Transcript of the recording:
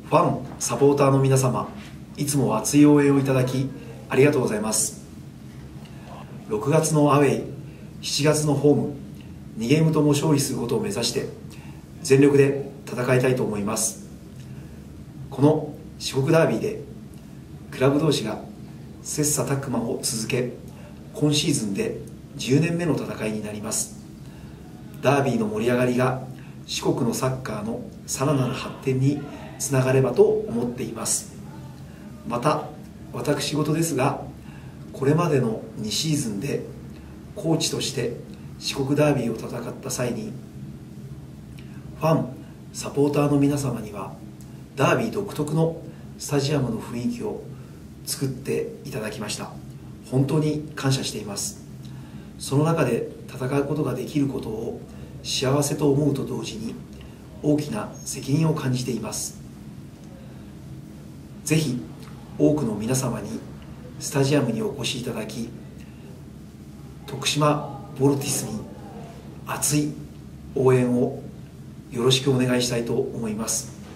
ファン、サポーターの皆様、いつも熱い応援をいただきありがとうございます。6月のアウェイ、7月のホーム、2ゲームとも勝利することを目指して全力で戦いたいと思います。この四国ダービーでクラブ同士が切磋琢磨を続け、今シーズンで10年目の戦いになります。ダービーの盛り上がりが四国のサッカーのさらなる発展につながればと思っています。また私事ですが、これまでの2シーズンでコーチとして四国ダービーを戦った際に、ファン、サポーターの皆様にはダービー独特のスタジアムの雰囲気を作っていただきました。本当に感謝しています。その中で戦うことができることを幸せと思うと同時に大きな責任を感じています。ぜひ多くの皆様にスタジアムにお越しいただき、徳島ボルティスに熱い応援をよろしくお願いしたいと思います。